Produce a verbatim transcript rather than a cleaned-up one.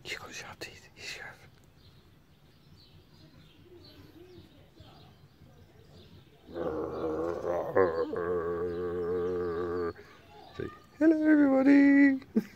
Here goes sharp teeth. He's sharp. Say hello, everybody.